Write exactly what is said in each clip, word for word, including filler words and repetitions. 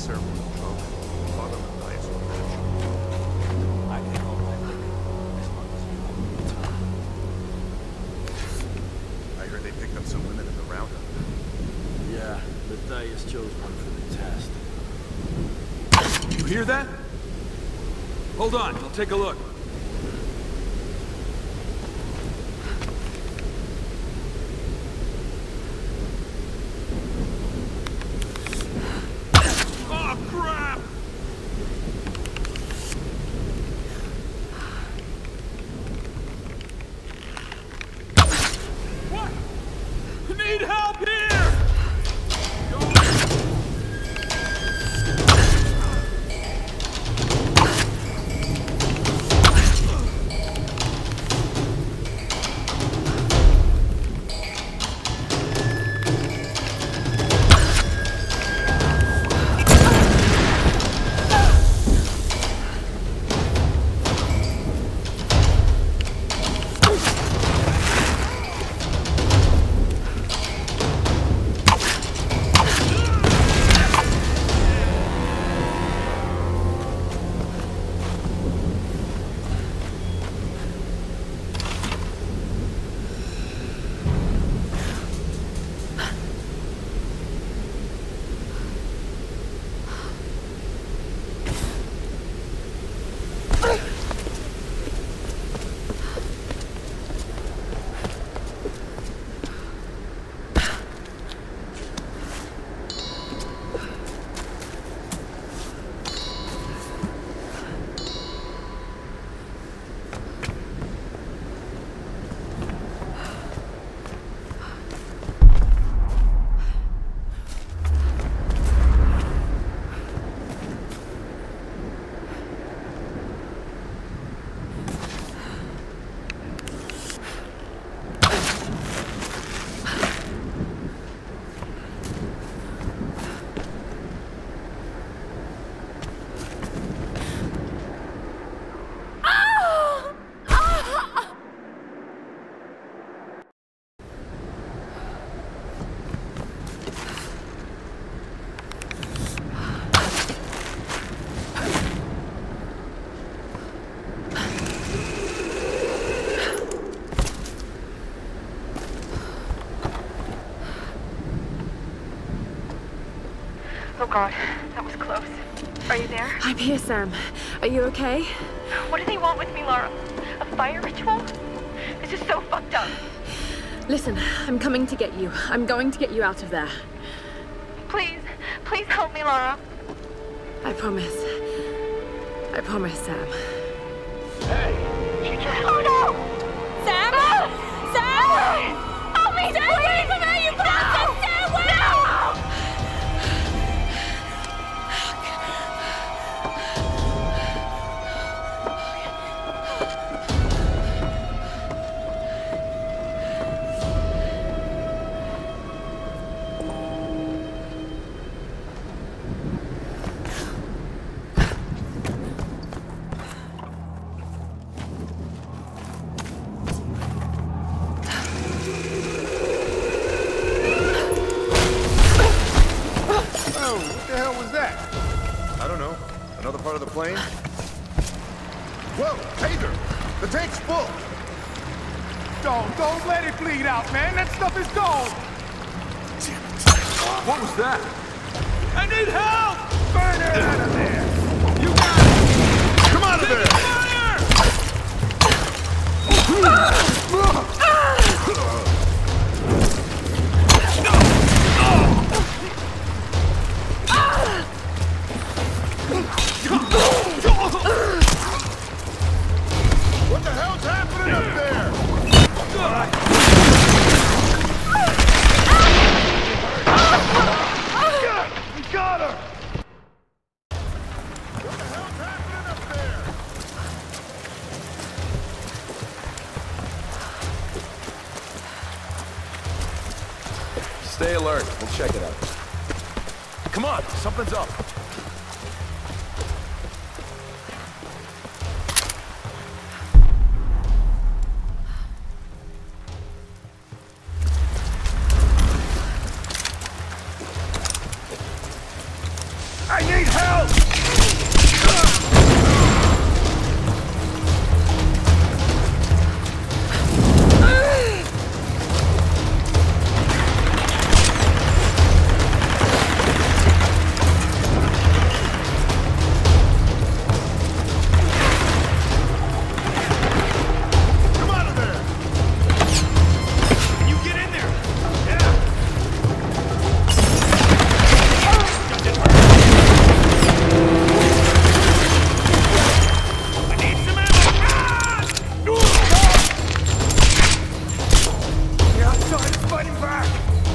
server was drunk. Father Matthias was rich. I can hold my liquor as long as you want. I heard they picked up some women in the roundup. Yeah, Matthias chose one for the test. You hear that? Hold on, I'll take a look. Oh, crap! What? I need help here! Oh God, that was close. Are you there? I'm here, Sam. Are you okay? What do they want with me, Lara? A fire ritual? This is so fucked up. Listen, I'm coming to get you. I'm going to get you out of there. Please, please help me, Lara. I promise. I promise, Sam. Hey, she just... Oh no! Sam? Ah! Sam! Ah! Help me, Stay away from her, you bastard! Stay away! No! Part of the plane? Whoa, Hager! The tank's full! Don't, don't let it bleed out, man! That stuff is gone! What was that? I need help! Burn it out of there! You got it! Come out of there! What the hell's happening up there? We got her! What the hell's happening up there? Stay alert. We'll check it out. Come on, something's up. I need help! Come out of there! Can you get in there? Yeah. I need some ammo! Ah! The outside is fighting back!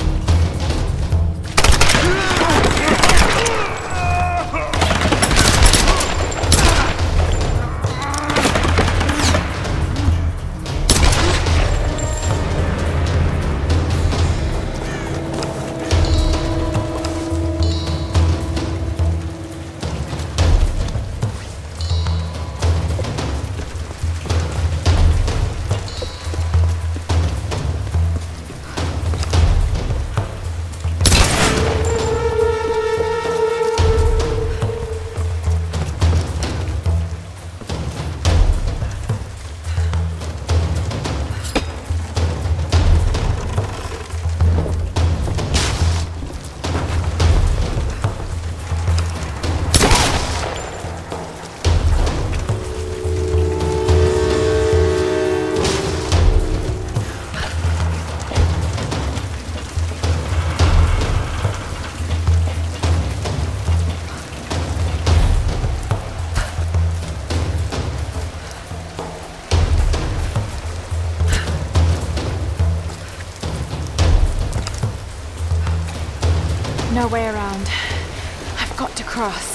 No way around. I've got to cross.